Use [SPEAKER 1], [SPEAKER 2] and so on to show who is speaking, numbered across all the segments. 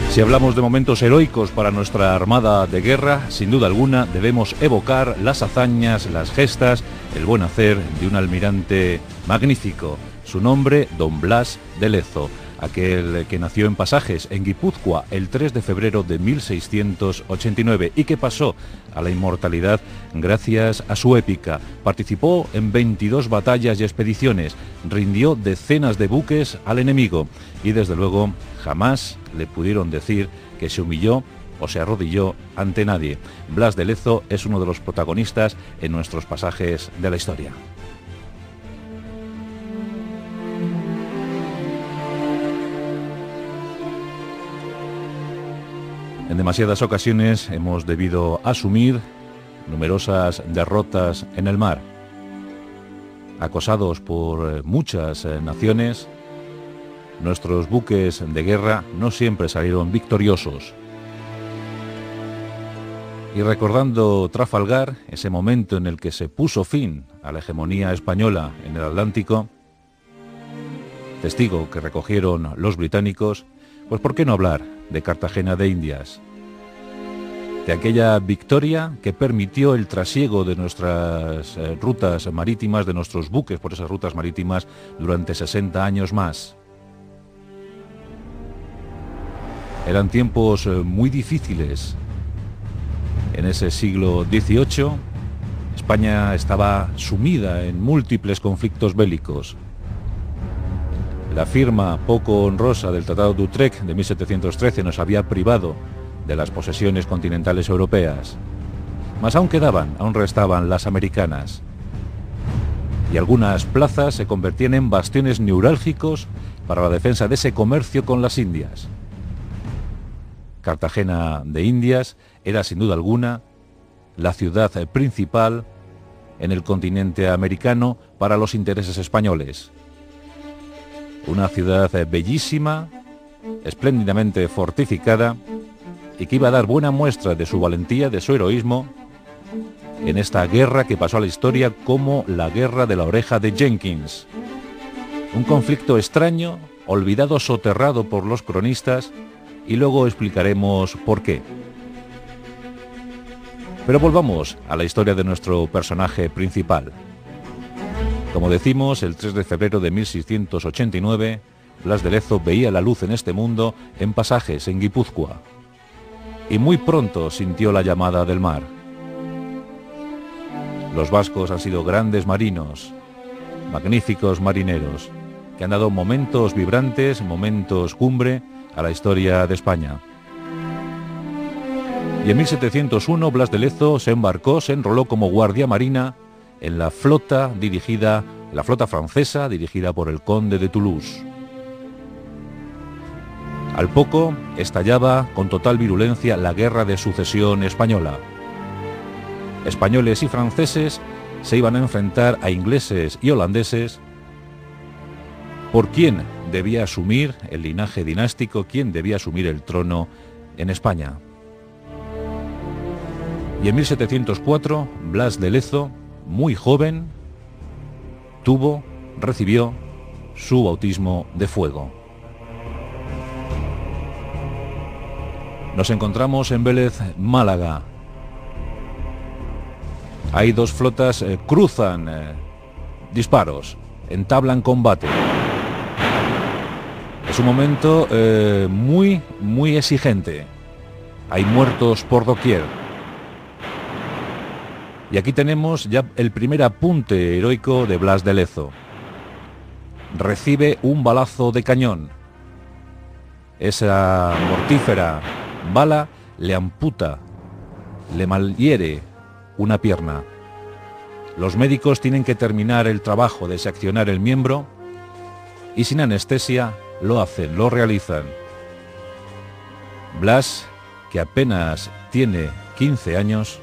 [SPEAKER 1] Si hablamos de momentos heroicos para nuestra armada de guerra, sin duda alguna debemos evocar las hazañas, las gestas, el buen hacer de un almirante magnífico. Su nombre, don Blas de Lezo, aquel que nació en Pasajes, en Guipúzcoa, el 3 de febrero de 1689 y que pasó a la inmortalidad gracias a su épica. Participó en 22 batallas y expediciones, rindió decenas de buques al enemigo y desde luego jamás le pudieron decir que se humilló o se arrodilló ante nadie. Blas de Lezo es uno de los protagonistas en nuestros pasajes de la historia. En demasiadas ocasiones hemos debido asumir numerosas derrotas en el mar. Acosados por muchas naciones, nuestros buques de guerra no siempre salieron victoriosos. Y recordando Trafalgar, ese momento en el que se puso fin a la hegemonía española en el Atlántico, testigo que recogieron los británicos, pues ¿por qué no hablar de Cartagena de Indias? De aquella victoria que permitió el trasiego de nuestras rutas marítimas, de nuestros buques por esas rutas marítimas durante 60 años más. Eran tiempos muy difíciles. En ese siglo XVIII, España estaba sumida en múltiples conflictos bélicos. La firma poco honrosa del Tratado de Utrecht de 1713 nos había privado de las posesiones continentales europeas. Mas aún restaban las americanas. Y algunas plazas se convertían en bastiones neurálgicos para la defensa de ese comercio con las Indias. Cartagena de Indias era sin duda alguna la ciudad principal en el continente americano para los intereses españoles. Una ciudad bellísima, espléndidamente fortificada y que iba a dar buena muestra de su valentía, de su heroísmo en esta guerra que pasó a la historia como la Guerra de la Oreja de Jenkins. Un conflicto extraño, olvidado, soterrado por los cronistas, y luego explicaremos por qué. Pero volvamos a la historia de nuestro personaje principal. Como decimos, el 3 de febrero de 1689, Blas de Lezo veía la luz en este mundo en Pasajes, en Guipúzcoa. Y muy pronto sintió la llamada del mar. Los vascos han sido grandes marinos, magníficos marineros, que han dado momentos vibrantes, momentos cumbre a la historia de España. Y en 1701 Blas de Lezo se embarcó, se enroló como guardia marina en la flota francesa dirigida por el conde de Toulouse. Al poco estallaba con total virulencia la Guerra de Sucesión española. Españoles y franceses se iban a enfrentar a ingleses y holandeses por quién debía asumir el linaje dinástico, quién debía asumir el trono en España. Y en 1704, Blas de Lezo, muy joven, recibió su bautismo de fuego. Nos encontramos en Vélez, Málaga. Hay dos flotas, cruzan disparos, entablan combate. Es un momento muy exigente. Hay muertos por doquier. Y aquí tenemos ya el primer apunte heroico de Blas de Lezo. Recibe un balazo de cañón. Esa mortífera bala le amputa, le malhiere una pierna. Los médicos tienen que terminar el trabajo de seccionar el miembro y sin anestesia lo hacen, lo realizan. Blas, que apenas tiene 15 años,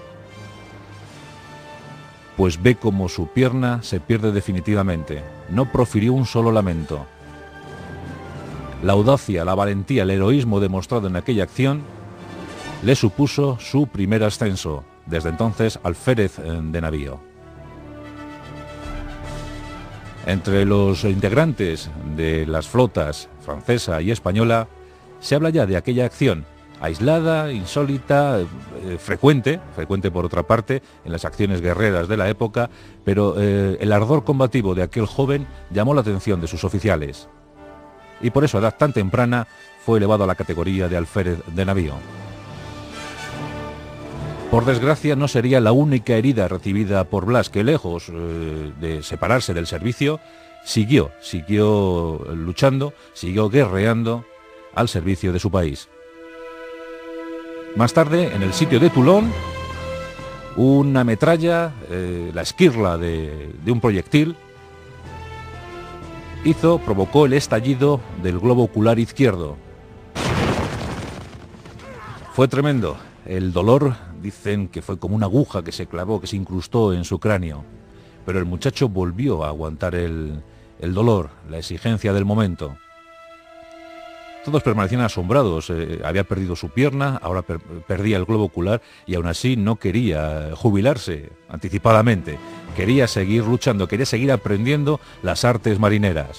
[SPEAKER 1] pues ve como su pierna se pierde definitivamente. No profirió un solo lamento. La audacia, la valentía, el heroísmo demostrado en aquella acción le supuso su primer ascenso, desde entonces alférez de navío. Entre los integrantes de las flotas francesa y española Se habla ya de aquella acción aislada, insólita, frecuente por otra parte, en las acciones guerreras de la época, pero el ardor combativo de aquel joven llamó la atención de sus oficiales. Y por eso, a edad tan temprana, fue elevado a la categoría de alférez de navío. Por desgracia, no sería la única herida recibida por Blas, que lejos de separarse del servicio, siguió luchando, siguió guerreando al servicio de su país. Más tarde, en el sitio de Toulon, una metralla, la esquirla de un proyectil, provocó el estallido del globo ocular izquierdo. Fue tremendo. El dolor, dicen que fue como una aguja que se clavó, que se incrustó en su cráneo. Pero el muchacho volvió a aguantar el dolor, la exigencia del momento. Todos permanecían asombrados. Había perdido su pierna, ahora perdía el globo ocular y aún así no quería jubilarse anticipadamente. Quería seguir luchando, quería seguir aprendiendo las artes marineras.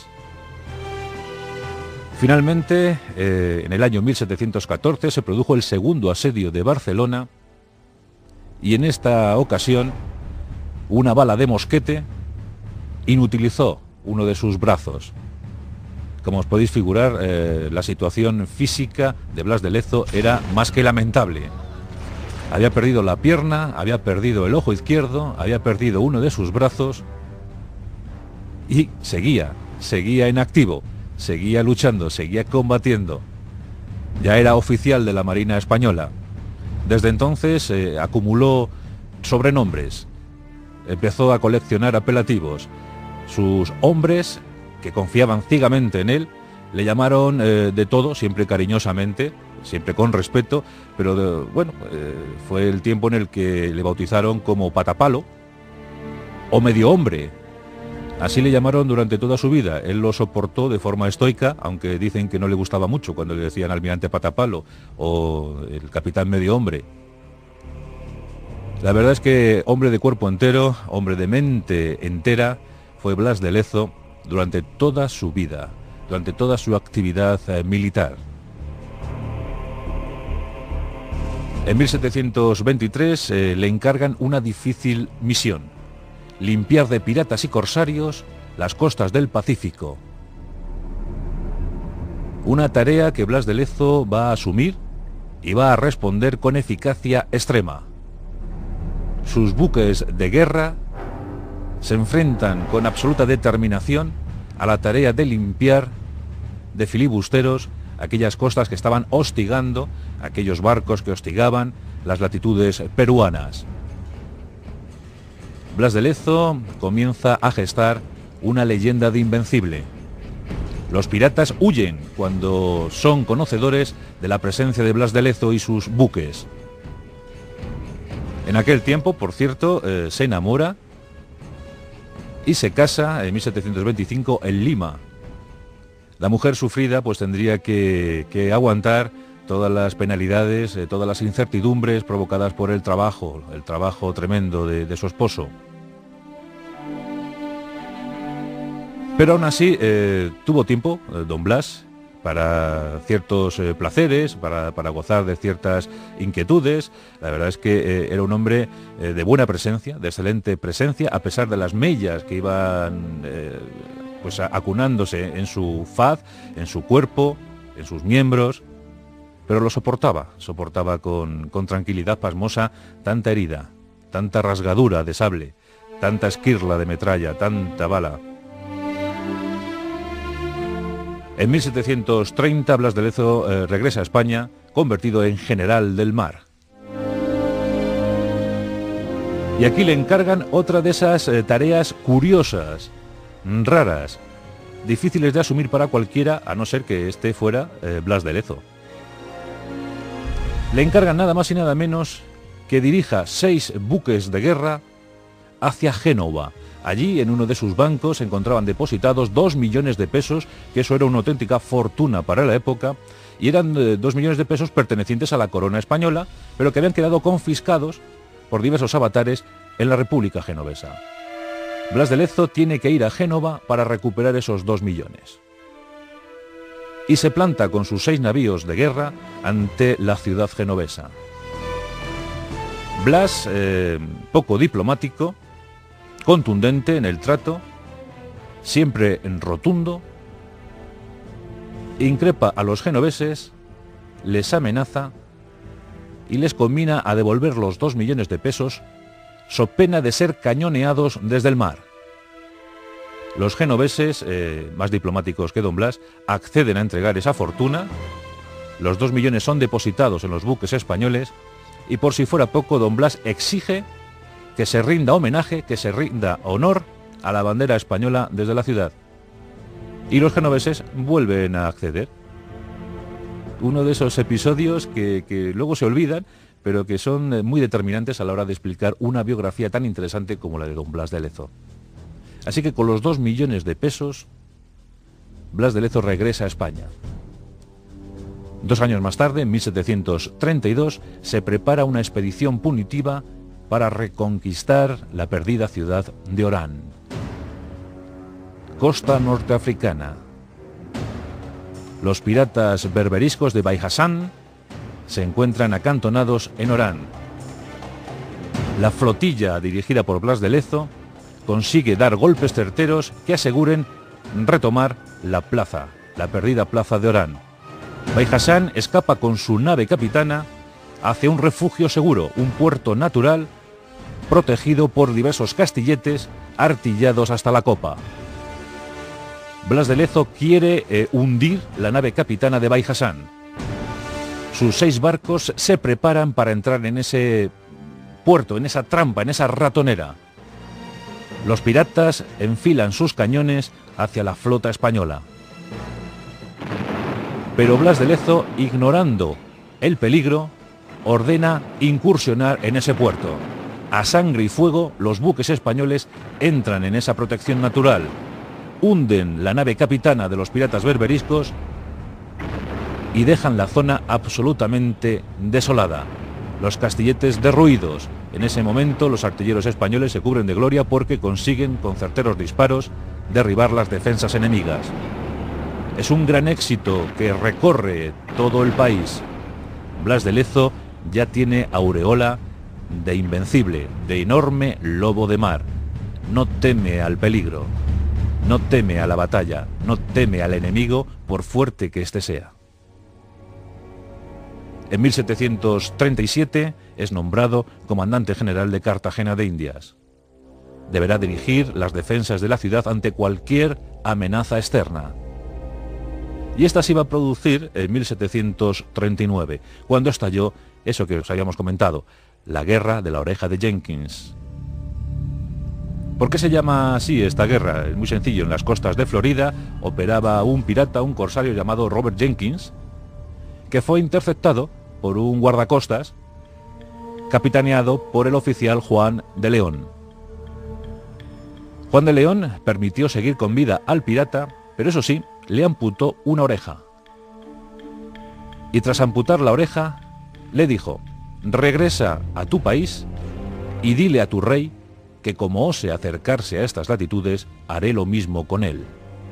[SPEAKER 1] Finalmente, en el año 1714 se produjo el segundo asedio de Barcelona y en esta ocasión una bala de mosquete inutilizó uno de sus brazos. Como os podéis figurar, la situación física de Blas de Lezo era más que lamentable. Había perdido la pierna, había perdido el ojo izquierdo, había perdido uno de sus brazos y seguía en activo, seguía luchando, seguía combatiendo. Ya era oficial de la Marina Española. Desde entonces acumuló sobrenombres, empezó a coleccionar apelativos. Sus hombres, que confiaban ciegamente en él, le llamaron de todo, siempre cariñosamente, siempre con respeto, pero fue el tiempo en el que le bautizaron como Patapalo o Medio Hombre. Así le llamaron durante toda su vida. Él lo soportó de forma estoica, aunque dicen que no le gustaba mucho cuando le decían almirante Patapalo o el capitán Medio Hombre. La verdad es que hombre de cuerpo entero, hombre de mente entera, fue Blas de Lezo durante toda su vida, durante toda su actividad militar. En 1723 le encargan una difícil misión: limpiar de piratas y corsarios las costas del Pacífico. Una tarea que Blas de Lezo va a asumir y va a responder con eficacia extrema. Sus buques de guerra se enfrentan con absoluta determinación a la tarea de limpiar de filibusteros aquellas costas que estaban hostigando, aquellos barcos que hostigaban las latitudes peruanas. Blas de Lezo comienza a gestar una leyenda de invencible. Los piratas huyen cuando son conocedores de la presencia de Blas de Lezo y sus buques. En aquel tiempo, por cierto, se enamora y se casa en 1725 en Lima. La mujer sufrida pues tendría que aguantar todas las penalidades, todas las incertidumbres provocadas por el trabajo tremendo de su esposo. Pero aún así tuvo tiempo don Blas para ciertos placeres, para gozar de ciertas inquietudes. La verdad es que era un hombre de buena presencia, de excelente presencia, a pesar de las mellas que iban acunándose en su faz, en su cuerpo, en sus miembros, pero lo soportaba con tranquilidad pasmosa tanta herida, tanta rasgadura de sable, tanta esquirla de metralla, tanta bala. En 1730 Blas de Lezo regresa a España, convertido en general del mar. Y aquí le encargan otra de esas tareas curiosas, raras, difíciles de asumir para cualquiera, a no ser que este fuera Blas de Lezo. Le encargan nada más y nada menos que dirija 6 buques de guerra hacia Génova. Allí, en uno de sus bancos, se encontraban depositados 2 millones de pesos, que eso era una auténtica fortuna para la época, y eran 2 millones de pesos pertenecientes a la corona española, pero que habían quedado confiscados por diversos avatares en la República Genovesa. Blas de Lezo tiene que ir a Génova para recuperar esos 2 millones. y se planta con sus 6 navíos de guerra ante la ciudad genovesa. Blas, poco diplomático, contundente en el trato, siempre rotundo, increpa a los genoveses, les amenaza y les conmina a devolver los 2 millones de pesos so pena de ser cañoneados desde el mar. Los genoveses, más diplomáticos que don Blas, acceden a entregar esa fortuna. Los 2 millones son depositados en los buques españoles y, por si fuera poco, don Blas exige que se rinda homenaje, que se rinda honor a la bandera española desde la ciudad. Y los genoveses vuelven a acceder. Uno de esos episodios que luego se olvidan, pero que son muy determinantes a la hora de explicar una biografía tan interesante como la de don Blas de Lezo. Así que con los 2 millones de pesos, Blas de Lezo regresa a España. 2 años más tarde, en 1732, se prepara una expedición punitiva para reconquistar la perdida ciudad de Orán. Costa norteafricana. Los piratas berberiscos de Bai Hassan se encuentran acantonados en Orán. La flotilla dirigida por Blas de Lezo consigue dar golpes certeros que aseguren retomar la plaza, la perdida plaza de Orán. Bai Hassan escapa con su nave capitana hacia un refugio seguro, un puerto natural protegido por diversos castilletes artillados hasta la copa. Blas de Lezo quiere hundir la nave capitana de Bai Hassan. Sus 6 barcos se preparan para entrar en ese puerto, en esa trampa, en esa ratonera. Los piratas enfilan sus cañones hacia la flota española. Pero Blas de Lezo, ignorando el peligro, ordena incursionar en ese puerto. A sangre y fuego, los buques españoles entran en esa protección natural, hunden la nave capitana de los piratas berberiscos y dejan la zona absolutamente desolada. Los castilletes derruidos. En ese momento los artilleros españoles se cubren de gloria porque consiguen, con certeros disparos, derribar las defensas enemigas. Es un gran éxito que recorre todo el país. Blas de Lezo ya tiene aureola de invencible, de enorme lobo de mar. No teme al peligro, no teme a la batalla, no teme al enemigo, por fuerte que éste sea. En 1737 es nombrado comandante general de Cartagena de Indias. Deberá dirigir las defensas de la ciudad ante cualquier amenaza externa. Y esta se iba a producir en 1739, cuando estalló eso que os habíamos comentado, la guerra de la oreja de Jenkins. ¿Por qué se llama así esta guerra? Es muy sencillo. En las costas de Florida operaba un pirata, un corsario llamado Robert Jenkins, que fue interceptado por un guardacostas capitaneado por el oficial Juan de León. Juan de León permitió seguir con vida al pirata, pero eso sí, le amputó una oreja. Y tras amputar la oreja, le dijo: regresa a tu país y dile a tu rey que como ose acercarse a estas latitudes, haré lo mismo con él.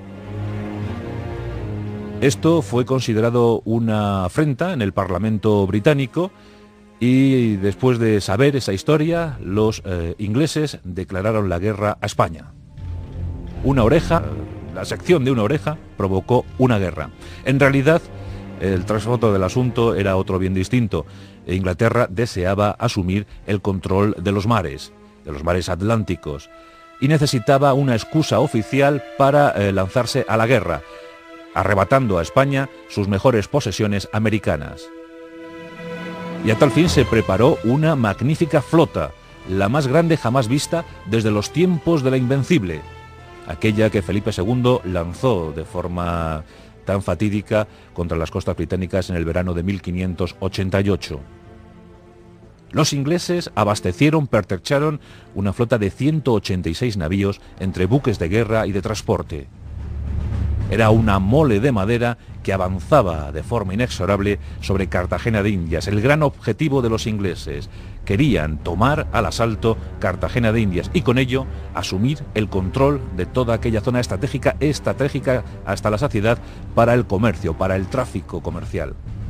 [SPEAKER 1] Esto fue considerado una afrenta en el Parlamento británico y después de saber esa historia, los ingleses declararon la guerra a España. Una oreja, la sección de una oreja, provocó una guerra. En realidad, el trasfondo del asunto era otro bien distinto. Inglaterra deseaba asumir el control de los mares atlánticos, y necesitaba una excusa oficial para lanzarse a la guerra, arrebatando a España sus mejores posesiones americanas. Y a tal fin se preparó una magnífica flota, la más grande jamás vista desde los tiempos de la Invencible, aquella que Felipe II lanzó de forma tan fatídica contra las costas británicas en el verano de 1588. Los ingleses abastecieron, pertrecharon una flota de 186 navíos entre buques de guerra y de transporte. Era una mole de madera que avanzaba de forma inexorable sobre Cartagena de Indias, el gran objetivo de los ingleses. Querían tomar al asalto Cartagena de Indias y con ello asumir el control de toda aquella zona estratégica hasta la saciedad para el comercio, para el tráfico comercial.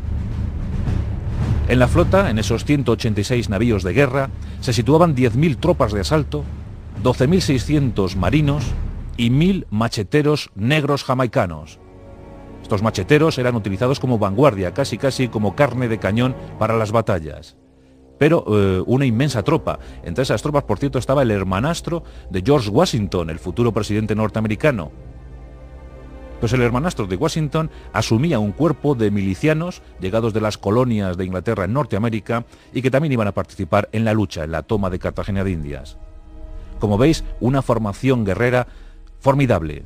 [SPEAKER 1] En la flota, en esos 186 navíos de guerra, se situaban 10.000 tropas de asalto, 12.600 marinos y 1.000 macheteros negros jamaicanos. Estos macheteros eran utilizados como vanguardia, casi como carne de cañón para las batallas. Pero una inmensa tropa. Entre esas tropas, por cierto, estaba el hermanastro de George Washington, el futuro presidente norteamericano. Pues el hermanastro de Washington asumía un cuerpo de milicianos llegados de las colonias de Inglaterra en Norteamérica y que también iban a participar en la lucha, en la toma de Cartagena de Indias. Como veis, una formación guerrera formidable.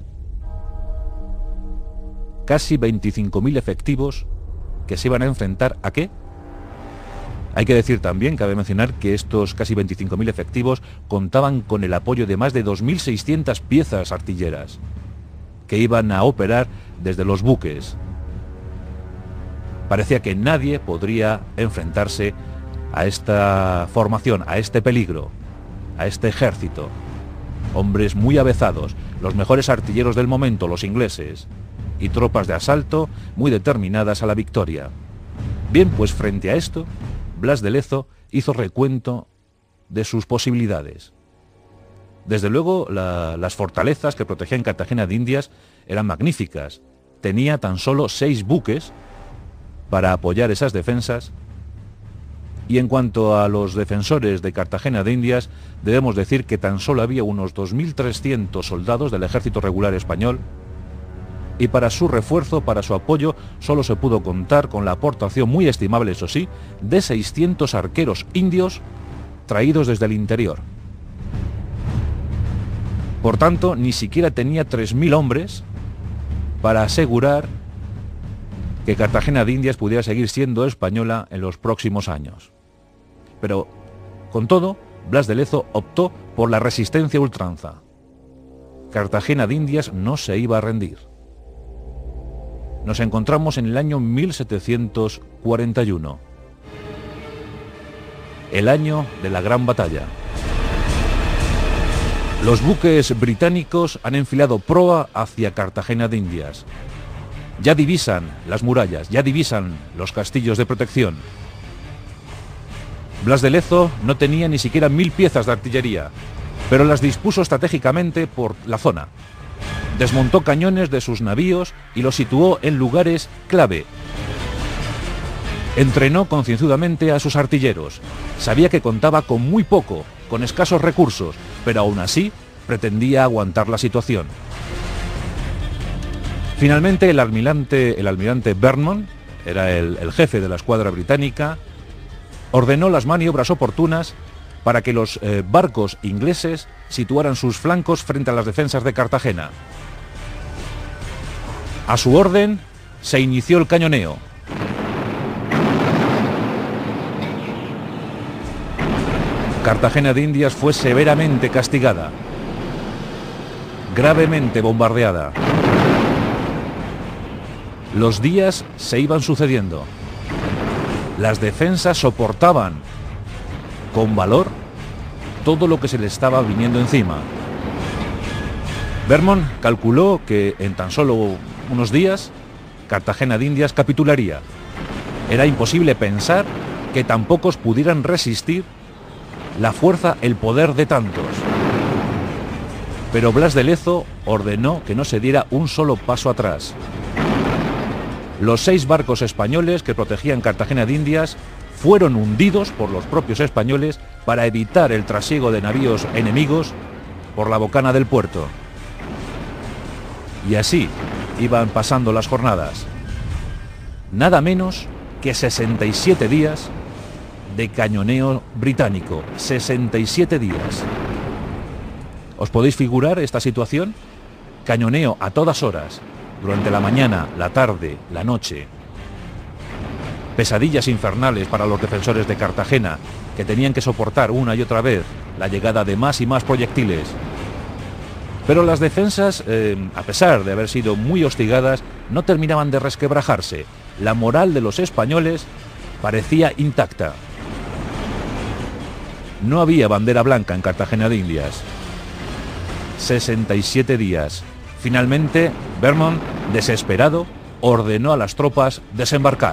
[SPEAKER 1] Casi 25.000 efectivos que se iban a enfrentar ¿a qué? Hay que decir también, cabe mencionar, que estos casi 25.000 efectivos contaban con el apoyo de más de 2.600 piezas artilleras que iban a operar desde los buques. Parecía que nadie podría enfrentarse a esta formación, a este peligro, a este ejército. Hombres muy avezados, los mejores artilleros del momento, los ingleses, y tropas de asalto muy determinadas a la victoria. Bien, pues frente a esto, Blas de Lezo hizo recuento de sus posibilidades. Desde luego, las fortalezas que protegían Cartagena de Indias eran magníficas. Tenía tan solo 6 buques para apoyar esas defensas. Y en cuanto a los defensores de Cartagena de Indias, debemos decir que tan solo había unos 2.300 soldados del ejército regular español, y para su refuerzo, para su apoyo, solo se pudo contar con la aportación muy estimable, eso sí, de 600 arqueros indios traídos desde el interior. Por tanto, ni siquiera tenía 3.000 hombres para asegurar que Cartagena de Indias pudiera seguir siendo española en los próximos años. Pero, con todo, Blas de Lezo optó por la resistencia a ultranza. Cartagena de Indias no se iba a rendir. Nos encontramos en el año 1741, el año de la Gran Batalla. Los buques británicos han enfilado proa hacia Cartagena de Indias. Ya divisan las murallas, ya divisan los castillos de protección. Blas de Lezo no tenía ni siquiera 1.000 piezas de artillería, pero las dispuso estratégicamente por la zona. Desmontó cañones de sus navíos y los situó en lugares clave. Entrenó concienzudamente a sus artilleros. Sabía que contaba con muy poco, con escasos recursos, pero aún así pretendía aguantar la situación. Finalmente el almirante Vernon, era el jefe de la escuadra británica, ordenó las maniobras oportunas para que los barcos ingleses situaran sus flancos frente a las defensas de Cartagena. A su orden se inició el cañoneo. Cartagena de Indias fue severamente castigada, gravemente bombardeada. Los días se iban sucediendo. Las defensas soportaban con valor todo lo que se le estaba viniendo encima. Vernon calculó que en tan solo unos días Cartagena de Indias capitularía. Era imposible pensar que tan pocos pudieran resistir la fuerza, el poder de tantos. Pero Blas de Lezo ordenó que no se diera un solo paso atrás. Los 6 barcos españoles que protegían Cartagena de Indias fueron hundidos por los propios españoles para evitar el trasiego de navíos enemigos por la bocana del puerto. Y así iban pasando las jornadas. Nada menos que 67 días de cañoneo británico. 67 días. ¿Os podéis figurar esta situación? Cañoneo a todas horas, durante la mañana, la tarde, la noche. Pesadillas infernales para los defensores de Cartagena, que tenían que soportar una y otra vez la llegada de más y más proyectiles. Pero las defensas, a pesar de haber sido muy hostigadas, no terminaban de resquebrajarse. La moral de los españoles parecía intacta. No había bandera blanca en Cartagena de Indias. 67 días. Finalmente, Vermont, desesperado, ordenó a las tropas desembarcar.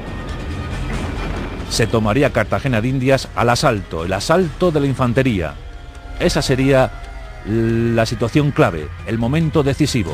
[SPEAKER 1] Se tomaría Cartagena de Indias al asalto, el asalto de la infantería. Esa sería la situación clave, el momento decisivo.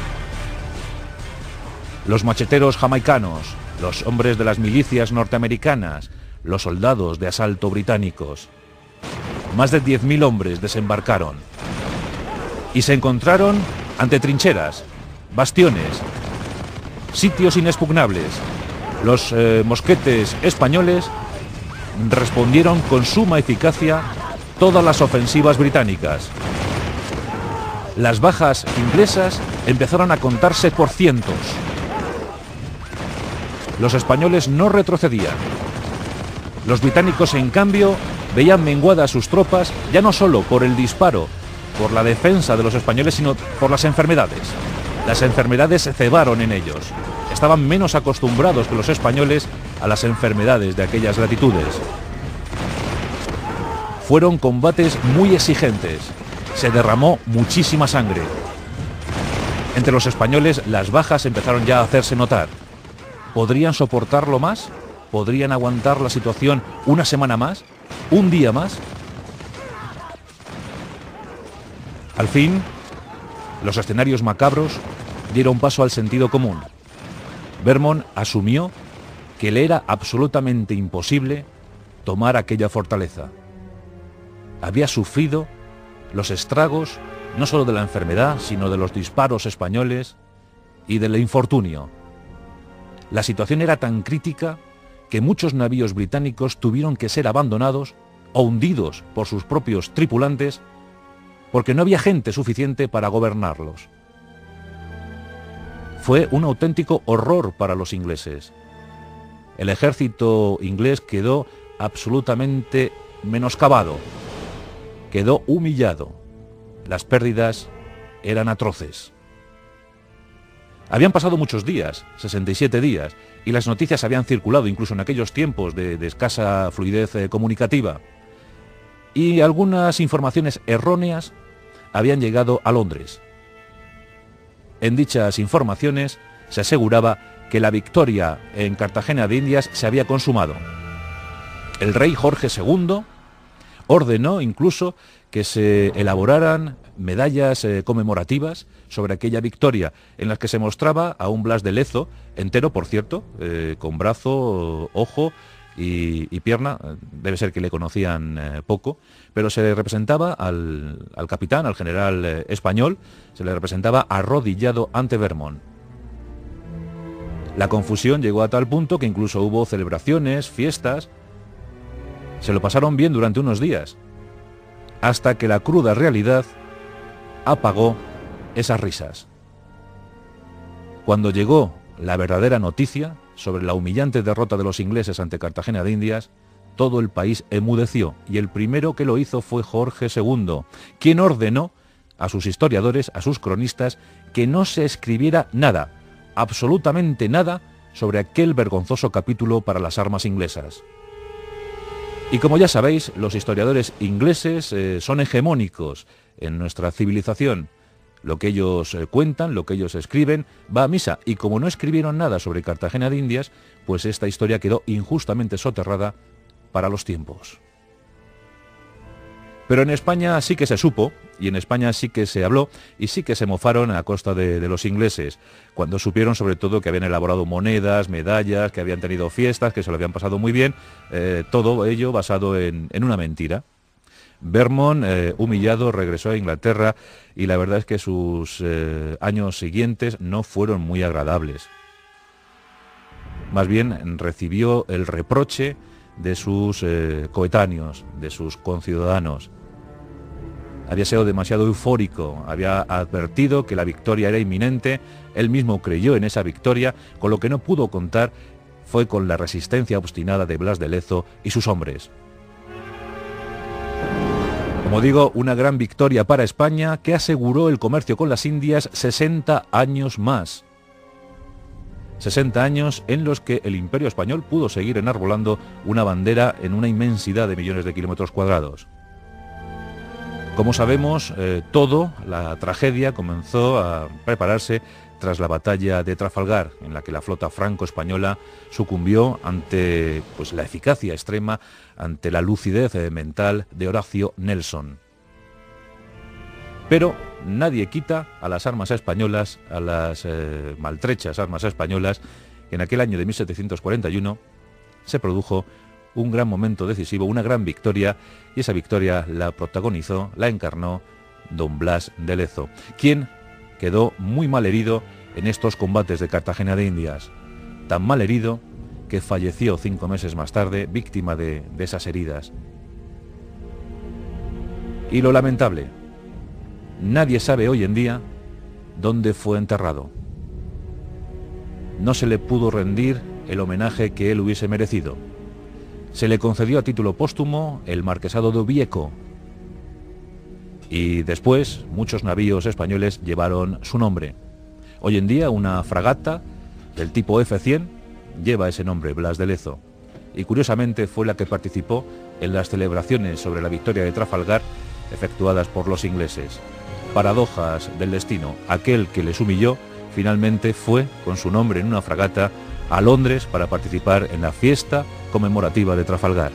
[SPEAKER 1] Los macheteros jamaicanos, los hombres de las milicias norteamericanas, los soldados de asalto británicos. Más de 10.000 hombres desembarcaron y se encontraron ante trincheras, bastiones, sitios inexpugnables. Los mosquetes españoles respondieron con suma eficacia todas las ofensivas británicas. Las bajas inglesas empezaron a contarse por cientos. Los españoles no retrocedían. Los británicos, en cambio, veían menguadas sus tropas, ya no solo por el disparo, por la defensa de los españoles, sino por las enfermedades. Las enfermedades se cebaron en ellos. Estaban menos acostumbrados que los españoles a las enfermedades de aquellas latitudes. Fueron combates muy exigentes. Se derramó muchísima sangre. Entre los españoles las bajas empezaron ya a hacerse notar. ¿Podrían soportarlo más? ¿Podrían aguantar la situación una semana más? ¿Un día más? Al fin, los escenarios macabros dieron paso al sentido común. Vermont asumió que le era absolutamente imposible tomar aquella fortaleza. Había sufrido los estragos no solo de la enfermedad, sino de los disparos españoles y del infortunio. La situación era tan crítica que muchos navíos británicos tuvieron que ser abandonados o hundidos por sus propios tripulantes porque no había gente suficiente para gobernarlos. Fue un auténtico horror para los ingleses. El ejército inglés quedó absolutamente menoscabado, quedó humillado. Las pérdidas eran atroces. Habían pasado muchos días, 67 días, y las noticias habían circulado incluso en aquellos tiempos de escasa fluidez comunicativa. Y algunas informaciones erróneas habían llegado a Londres. En dichas informaciones se aseguraba que la victoria en Cartagena de Indias se había consumado. El rey Jorge II ordenó incluso que se elaboraran medallas conmemorativas sobre aquella victoria, en las que se mostraba a un Blas de Lezo, entero por cierto, con brazo, ojo y pierna. Debe ser que le conocían poco, pero se le representaba al capitán, al general español, se le representaba arrodillado ante Vermont. La confusión llegó a tal punto que incluso hubo celebraciones, fiestas. Se lo pasaron bien durante unos días, hasta que la cruda realidad apagó esas risas. Cuando llegó la verdadera noticia sobre la humillante derrota de los ingleses ante Cartagena de Indias, todo el país enmudeció, y el primero que lo hizo fue Jorge II, quien ordenó a sus historiadores, a sus cronistas, que no se escribiera nada, absolutamente nada, sobre aquel vergonzoso capítulo para las armas inglesas. Y como ya sabéis, los historiadores ingleses son hegemónicos en nuestra civilización. Lo que ellos cuentan, lo que ellos escriben, va a misa. Y como no escribieron nada sobre Cartagena de Indias, pues esta historia quedó injustamente soterrada para los tiempos. Pero en España sí que se supo, y en España sí que se habló, y sí que se mofaron a costa de los ingleses, cuando supieron sobre todo que habían elaborado monedas, medallas, que habían tenido fiestas, que se lo habían pasado muy bien, todo ello basado en una mentira. Vermont, humillado, regresó a Inglaterra, y la verdad es que sus años siguientes no fueron muy agradables. Más bien recibió el reproche de sus coetáneos, de sus conciudadanos. Había sido demasiado eufórico, había advertido que la victoria era inminente, él mismo creyó en esa victoria, con lo que no pudo contar fue con la resistencia obstinada de Blas de Lezo y sus hombres. Como digo, una gran victoria para España que aseguró el comercio con las Indias 60 años más. 60 años en los que el Imperio Español pudo seguir enarbolando una bandera en una inmensidad de millones de kilómetros cuadrados. Como sabemos, la tragedia comenzó a prepararse tras la batalla de Trafalgar, en la que la flota franco-española sucumbió ante la eficacia extrema, ante la lucidez mental de Horacio Nelson. Pero nadie quita a las armas españolas, a las maltrechas armas españolas, que en aquel año de 1741 se produjo un gran momento decisivo, una gran victoria, y esa victoria la protagonizó, la encarnó don Blas de Lezo, quien quedó muy mal herido en estos combates de Cartagena de Indias, tan mal herido que falleció 5 meses más tarde, víctima de esas heridas. Y lo lamentable, nadie sabe hoy en día dónde fue enterrado. No se le pudo rendir el homenaje que él hubiese merecido. Se le concedió a título póstumo el marquesado de Obieco, y después muchos navíos españoles llevaron su nombre. Hoy en día una fragata del tipo F-100 lleva ese nombre, Blas de Lezo, y curiosamente fue la que participó en las celebraciones sobre la victoria de Trafalgar efectuadas por los ingleses. Paradojas del destino, aquel que les humilló finalmente fue con su nombre en una fragata a Londres para participar en la fiesta conmemorativa de Trafalgar.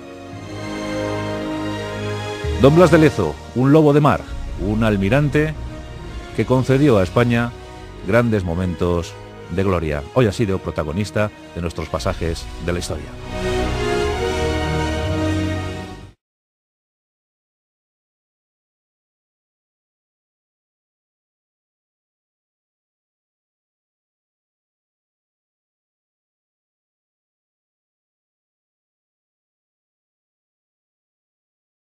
[SPEAKER 1] Don Blas de Lezo, un lobo de mar, un almirante que concedió a España grandes momentos de gloria. Hoy ha sido protagonista de nuestros pasajes de la historia.